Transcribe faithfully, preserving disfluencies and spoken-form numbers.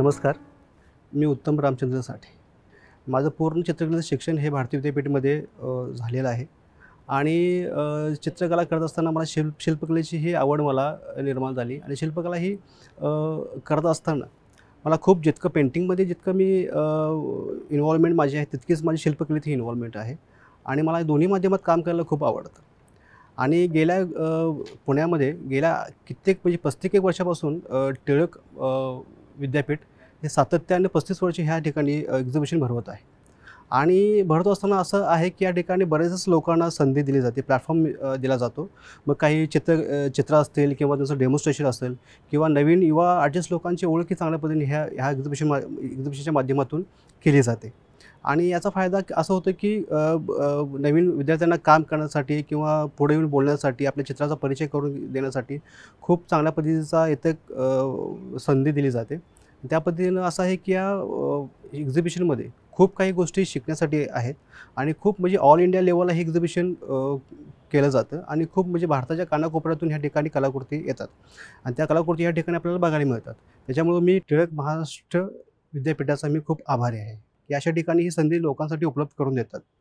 नमस्कार. मी उत्तम रामचंद्र साठे. माझं पूर्ण चित्रकलेचं शिक्षण हे भारतीय विद्यापीठामध्ये अ, झालेलं आहे आणि अ, चित्रकला करत असताना मला शिल्प शिल्पकलेची ही आवड मला निर्माण झाली आणि शिल्पकला ही अ, करत असताना मला खूप जितकं पेंटिंगमध्ये जितकं मी इन्व्हॉल्वमेंट माझी आहे तितकीच माझी शिल्पकलेतही इन्व्हॉल्वमेंट आहे आणि मला दोन्ही माध्यमात काम करायला खूप आवडतं. आणि गेल्या अ, पुण्यामध्ये गेल्या कित्येक म्हणजे पस्तीस एक वर्षापासून अ, टिळक अ, विद्यापीठ हे सातत्याने पस्तीस वर्ष ह्या ठिकाणी एक्झिबिशन भरवत आहे आणि भरत असताना असं आहे की या ठिकाणी बरेचच लोकांना संधी दिली जाते, प्लॅटफॉर्म अ, दिला जातो. मग काही चित्र अ, चित्र असतील किंवा त्यांचं डेमॉन्स्ट्रेशन असेल किंवा नवीन युवा आर्टिस्ट लोकांची ओळखी चांगल्या पद्धतीने ह्या ह्या एक्झिबिशन मा एक्झिबिशनच्या माध्यमातून केली जाते. आणि याचा फायदा असं होतं की अ, अ, नवीन विद्यार्थ्यांना काम करण्यासाठी किंवा पुढे येऊन बोलण्यासाठी, आपल्या चित्राचा परिचय करून देण्यासाठी खूप चांगल्या पद्धतीचा इथे अ, संधी दिली जाते. त्या पद्धतीनं असं आहे की या अ, एक्झिबिशनमध्ये खूप काही गोष्टी शिकण्यासाठी आहेत आणि खूप म्हणजे ऑल इंडिया लेवलला हे एक्झिबिशन अ, केलं जातं आणि खूप म्हणजे भारताच्या कानाकोपऱ्यातून ह्या ठिकाणी कलाकृती येतात आणि त्या कलाकृती या ठिकाणी आपल्याला बघायला मिळतात. त्याच्यामुळं मी टिळक महाराष्ट्र विद्यापीठाचा मी खूप आभारी आहे की अशा ठिकाणी ही संधी लोकांसाठी उपलब्ध करून देतात.